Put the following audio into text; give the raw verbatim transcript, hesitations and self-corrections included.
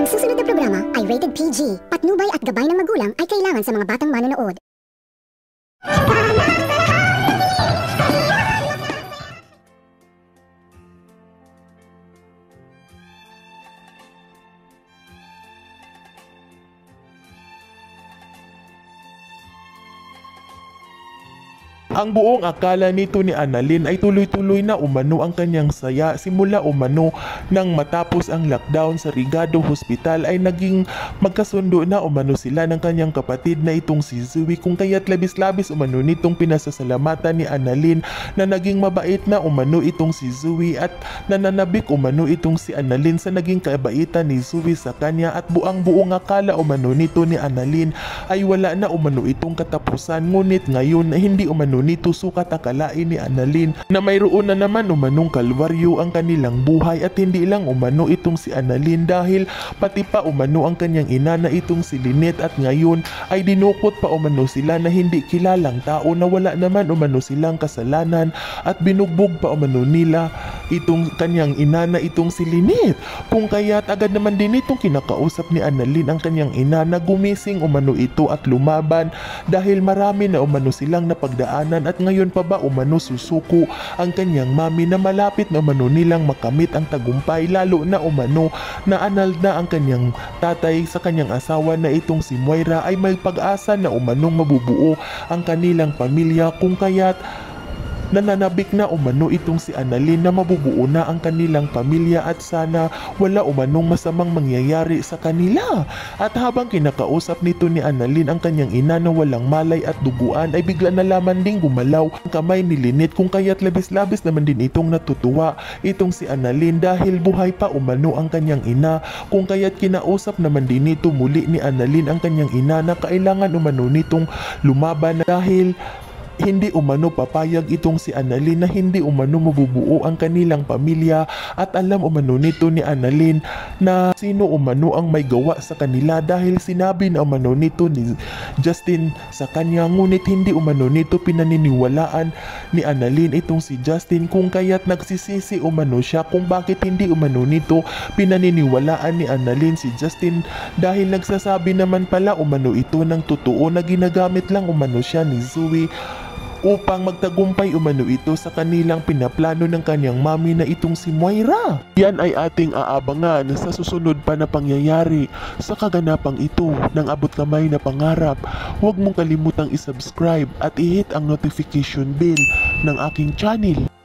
susunod na programa ay rated P G. Patnubay at gabay ng magulang ay kailangan sa mga batang manonood. Ang buong akala nito ni Annalyn ay tuloy-tuloy na umano ang kanyang saya simula umano nang matapos ang lockdown sa Rigado Hospital ay naging magkasundo na umano sila ng kanyang kapatid na itong si Zoe, kung kaya't labis-labis umano nitong pinasasalamatan ni Annalyn na naging mabait na umano itong si Zoe at nananabik umano itong si Annalyn sa naging kabaitan ni Zoe sa kanya, at buang-buong akala umano nito ni Annalyn ay wala na umano itong katapusan, ngunit ngayon na hindi umano nito sukat akalain ni Annalyn na mayroon na naman umanong kalwaryo ang kanilang buhay, at hindi lang umano itong si Annalyn dahil pati pa umano ang kanyang ina na itong si Lynette, at ngayon ay dinukot pa umano sila na hindi kilalang tao na wala naman umano silang kasalanan, at binugbog pa umano nila itong kanyang ina na itong si Lynette, kung kaya't agad naman din itong kinakausap ni Annalyn ang kanyang ina na gumising umano ito at lumaban dahil marami na umano silang napagdaan, at ngayon pa ba umano susuko ang kanyang mami na malapit na umano nilang makamit ang tagumpay, lalo na umano na anal na ang kanyang tatay sa kanyang asawa na itong si Moira ay may pag-asa na umanong mabubuo ang kanilang pamilya, kung kaya't nananabik na umano itong si Annalyn na mabubuo na ang kanilang pamilya at sana wala umanong masamang mangyayari sa kanila. At habang kinakausap nito ni Annalyn ang kanyang ina na walang malay at duguan ay bigla na lamang ding gumalaw ang kamay ni Lynette, kung kaya't labis-labis naman din itong natutuwa itong si Annalyn dahil buhay pa umano ang kanyang ina, kung kaya't kinausap naman din nito muli ni Annalyn ang kanyang ina na kailangan umano nitong lumaban dahil hindi umano papayag itong si Annalyn na hindi umano mabubuo ang kanilang pamilya, at alam umano nito ni Annalyn na sino umano ang may gawa sa kanila dahil sinabi na umano nito ni Justin sa kanya, ngunit hindi umano nito pinaniniwalaan ni Annalyn itong si Justin, kung kaya't nagsisisi umano siya kung bakit hindi umano nito pinaniniwalaan ni Annalyn si Justin dahil nagsasabi naman pala umano ito ng totoo na ginagamit lang umano siya ni Zoe upang magtagumpay umano ito sa kanilang pinaplano ng kanyang mami na itong si Moira. Yan ay ating aabangan sa susunod pa na pangyayari sa kaganapang ito ng abot kamay na pangarap. Huwag mong kalimutang isubscribe at i-hit ang notification bell ng aking channel.